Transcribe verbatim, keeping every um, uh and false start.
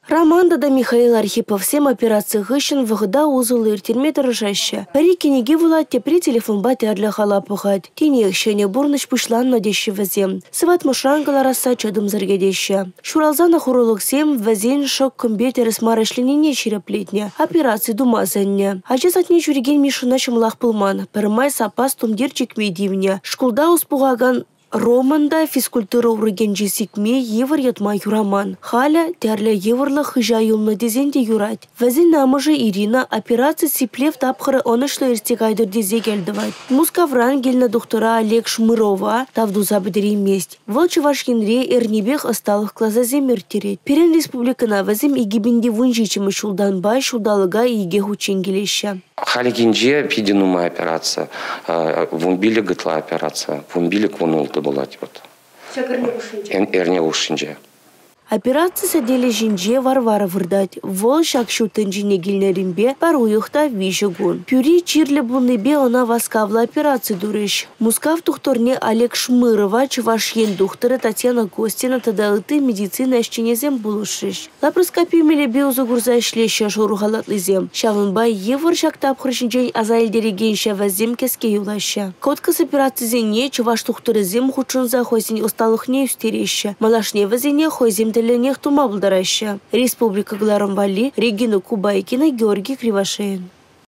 Романда да Михаил Архипов всем операции гыщен вғыда узылы иртерме дырышаща. Пари кенеге вулат тепри телефон баты адля хала пухать. Тенех шене бурныш пышлан надещи вазем. Сыват мушрангалар аса чадым заргедеща. Шуралзана хурулык сем вазен шок компьютер смарышленене череплетня. Операции думазанне. Ачес отне жюриген мишуна чымлах пылман. Пырмай сапас тумдирчик медивня. Шкулда успугаган Романда физкультура урыген жесикме евр ятма юраман. Халя тярля еврлы хыжа юлны дезенде юрать. Вазин намыжы Ирина операция сиплев тапхыры онышлы ирстегайдыр дезе келдывать. Мускавран гельна доктора Олег Шмырова тавду забыдери месть. Волчы вашкенре эрнебех осталых клазазе мертереть. Перен республикана вазим игибинде вунжичимы шулдан бай шулдалыга иге хученгелеща. Халигинже пидинума операция, вумбили гытла операция, вумбили квунулты была вот. Эрне ушинже. Операция садели жинже варвара вырдать. Вол шакшу тенжине гильнеримбе пар уюхта вишегун. Пюри чирле буннебе она воскавла операции дурыш. Мускав тухторне Олег Шмырова, чувашьен духтары Татьяна Костина тадалыты медицина ащенезем булушиш. Лапроскопию мелебе узагурза шлеща шоругалатлызем. Шавынбай евр шактап хрышинжен азайлдереген шавазем кеске юлаща. Коткас операции зене чуваш тухтары зем хучунза хойзин усталых не устереща. Малашне вазене хойзем Республика Гларамвали, Регина Кубайкина, Георгий Кривошеин.